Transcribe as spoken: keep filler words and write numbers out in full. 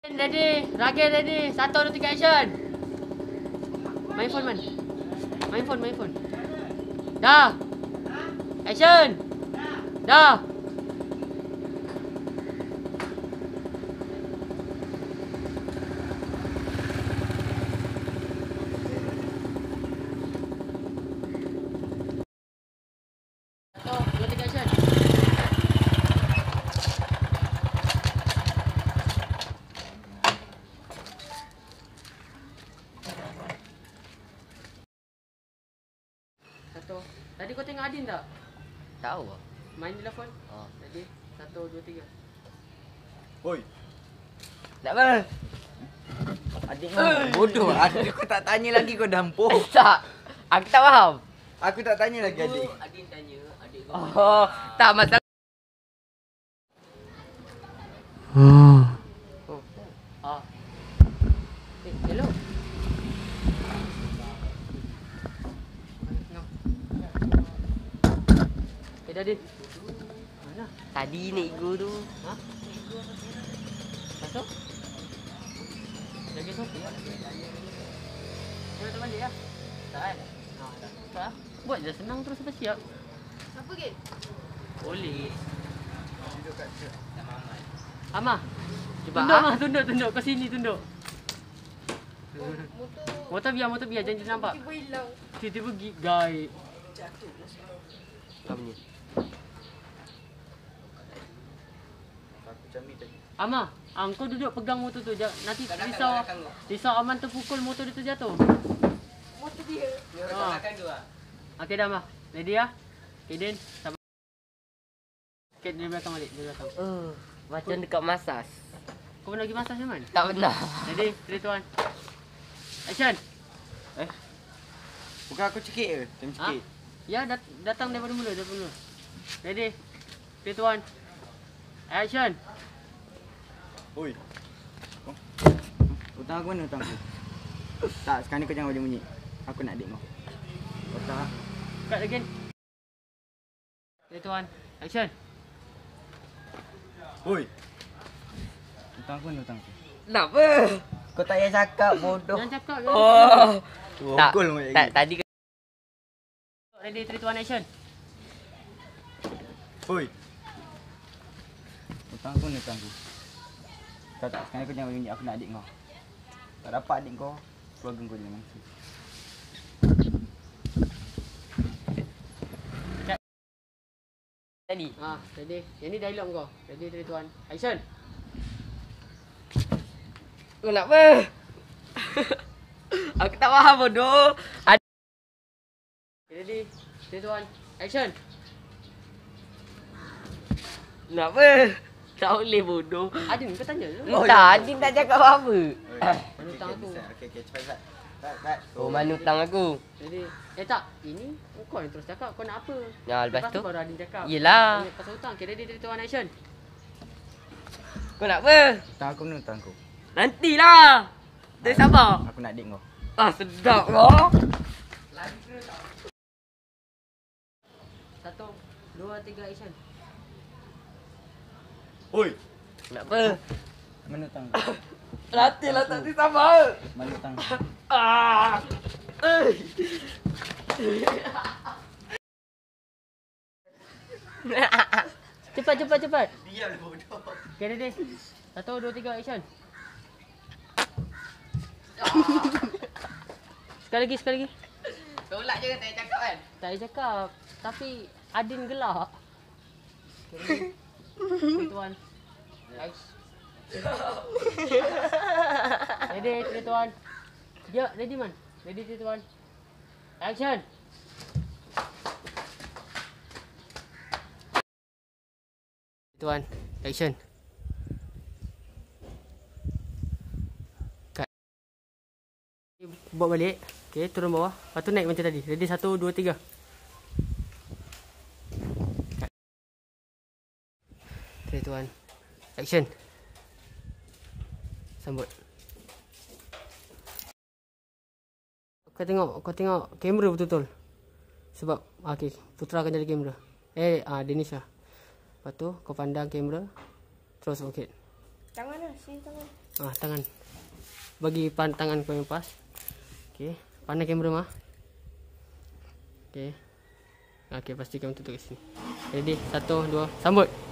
Ready, Ragil ready. Satu, dua, tiga, action. Main phone, man. Main phone, main phone. Dah. Action. Dah. Satu, dua, tiga, action. Satu. Tadi kau tengok Adin tak? Tahu ah. Main telefon. Oh. Tadi. Satu, dua, tiga. Oi. Tak apa. Adik kau bodoh. Adik aku tak tanya lagi kau dampung. Eh, tak. Aku tak faham. Aku tak tanya lagi adik. Adin tanya adik kau. Oh, tak masalah. Oh. Ah. Eh, hello. Eh, dah Adin. Mana? Tadi naik ego tu. Ha? Masuk? Lagi tu? Mana teman dia? Tak kan? Ha, tak. Tak. Buat je senang terus sampai siap. Apa ke? Boleh. Duduk kat situ. Amah. Cuba Tunduk ah. mah, tunduk, tunduk. Ke sini tunduk. Motor Motor biar, motor biar. Jangan nampak. tiba hilang. Tiba-tiba gi gaib. Apa ni? Aku macam ni tadi. Amah, ah, kau duduk pegang motor tu. Jangan- Nanti risau risau Aman terpukul, motor dia terjatuh. Motor dia. Ha. Okey dah Amah. Ready ya? Okay Din, sabar. Okay, dari belakang balik, dari belakang. Oh, macam dekat masas. Kau pernah pergi massage Aman? Tak pernah. Ready, three, two, one. Action. Eh. Bukan aku cekik ke? Macam Ha? cekik. Ya, dat datang daripada mula, daripada mula. Ready, three, two, one. Action. Oi. Oh. Hutang aku mana hutang aku? Tak, sekarang ni kau jangan bunyi-bunyi. Aku nak adik kau. Kau tak? Cut again. three, two, one. Action. Oi. Hutang aku mana hutang aku? Kenapa? Kau tak payah cakap bodoh. Jangan cakap. Jangan Oh. Tak. Pukul mu Tak lagi. tadi cakap. Ready, three, two, one. Action. Oi. Hutang aku mana hutang aku? Tak tak, sekarang kau jangan bunyi. Aku nak adik kau. Tak dapat adik kau, keluarga kau jangan mangsa. tadi. Ah, ready. Yang ni dialog kau. Ready, three, two, one. Action. Kau nak apa? Aku tak faham bodoh. Ad- Ready, three, two, one. Action. Nak apa? Tak boleh bodoh. Adin, kau tanya dulu. Oh, tak, Adin tak cakap apa-apa. Mana hutang aku? Okey, okey, cepat cepat. Cepat, cepat. Oh, mana hutang aku? Ready. Eh tak, ini kau yang terus cakap. Kau nak apa? Ya, lepas tu? baru Adin cakap. Yelah. Tanya pasal hutang. Okay, ready, three, two, one. Action. Kau nak apa? Hutang aku mana hutang aku? Nantilah. Dia sabar. Aku nak adik kau. Ah, sedap kau. Satu, dua, tiga, action. Oi. Nak apa? Mana hutang aku? Nantilah, tak sabar. Mana hutang aku? Ah. Eh. Cepat, cepat, cepat. Diam bodoh. Okay, ready. Satu, dua, tiga, action. Sekali lagi, sekali lagi. Tolak je kan tak cakap kan? Tak payah cakap. Tapi Adin gelak. Okay, three, two, one. Nice. Ready, three, two, one. Ya, ready man. Ready, three, two, one. Action. three, two, one. Action. Cut. Buat balik. Okay, turun bawah. Lepas tu naik macam tadi. Ready, satu, dua, tiga. Cut. three, two, one. Action. Sambut. Kau tengok, kau tengok kamera betul-betul. Sebab, okey, Putra akan jadi kamera. Eh, ah, Danish lah. Lepas tu, kau pandang kamera. Terus okey. Tangan lah, sini tangan. Ah, tangan. Bagi pan tangan kau yang pas. Okey, pandang kamera mah. Okey. Okey, pastikan tutup ke sini. Ready? Satu, dua, sambut.